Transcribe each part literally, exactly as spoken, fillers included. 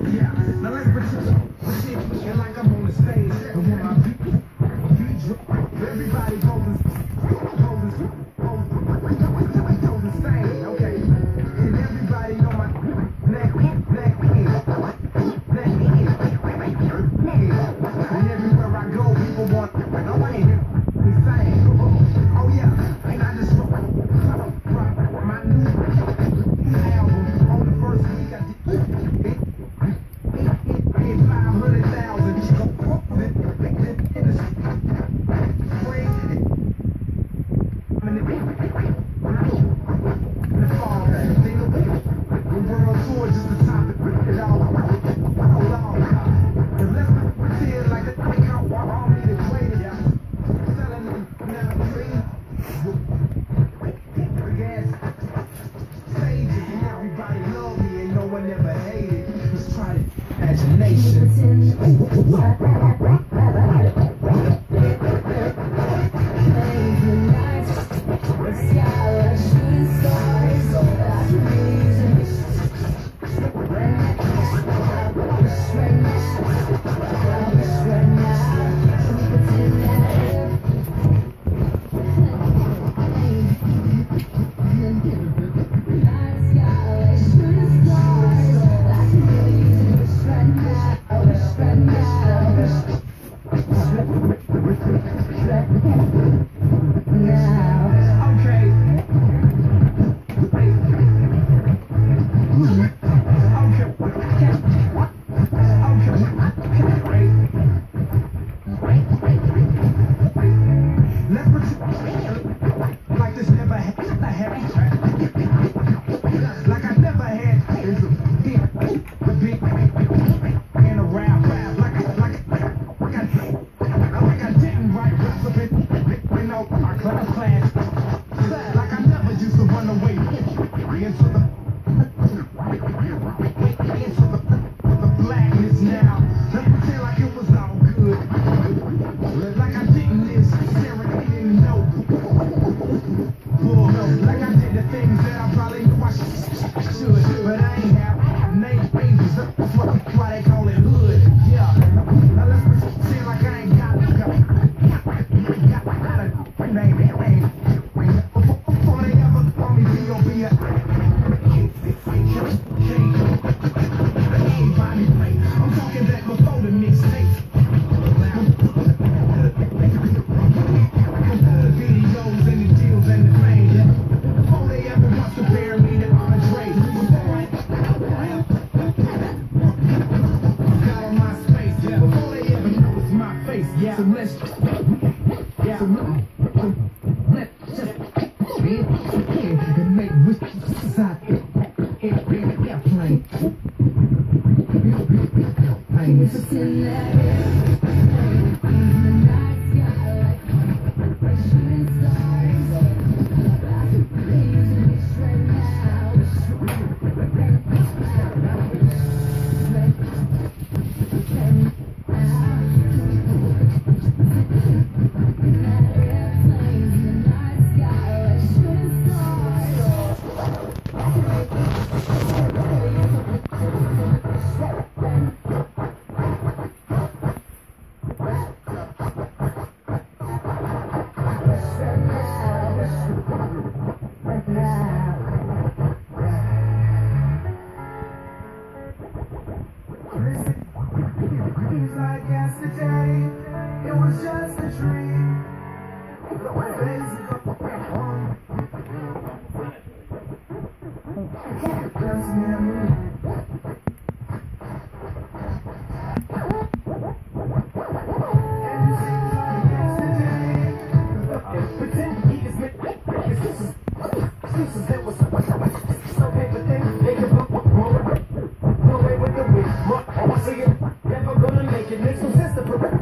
Yeah, now let's pretend, pretend like I'm on the stage. And when my beat, beat drop, everybody goes goes goes goes insane. Okay, and everybody know my neck, neck, neck, neck, and everywhere I go, people want, I want to hear me sing. Oh yeah, and I just my new album on the first week I did. five hundred thousand the world tour just to top it, it all. Hold on. Let's pretend like the thing out all me the greatest. Selling them now free. Gas stages and everybody love me and no one ever hated. Let's try it. Imagination. Yeah, so let's, yeah, so let's just and make wishes out airplane. It's in that like yesterday, it was just a dream. Just memory. And it seems like yesterday. Pretend he is excuses. Excuses that was so paper thing. They can put no way with the wish. I see it. Never gonna make it. Makes no sense to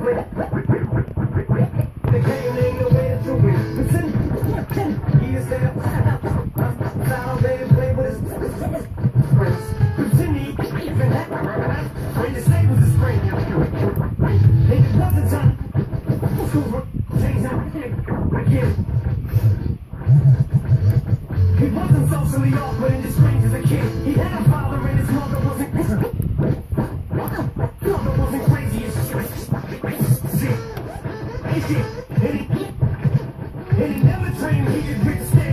And he, and he never dreamed he could hit the stage.